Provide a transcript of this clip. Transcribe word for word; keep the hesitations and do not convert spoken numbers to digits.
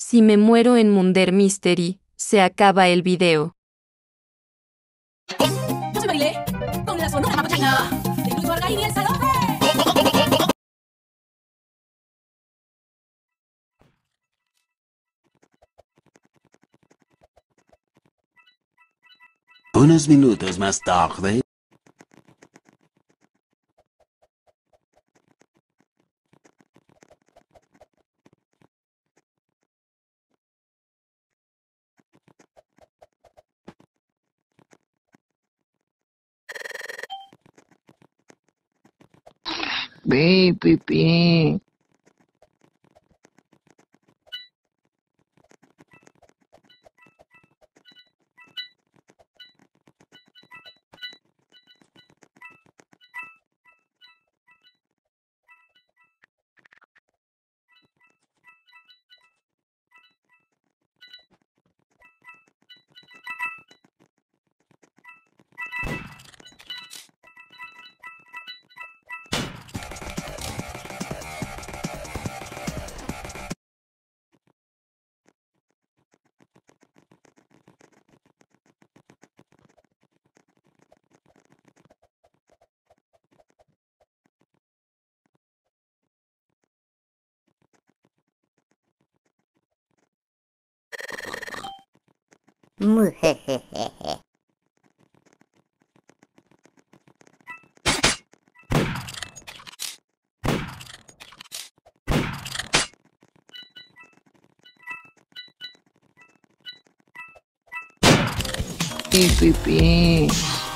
Si me muero en Munder Mystery, se acaba el video. Yo soy Marilé, con la sonora mapachaina, de Luis Vargas y el Salvaje. Unos minutos más tarde. Ve, Pepe. Mujejeje. Ve, Pepe.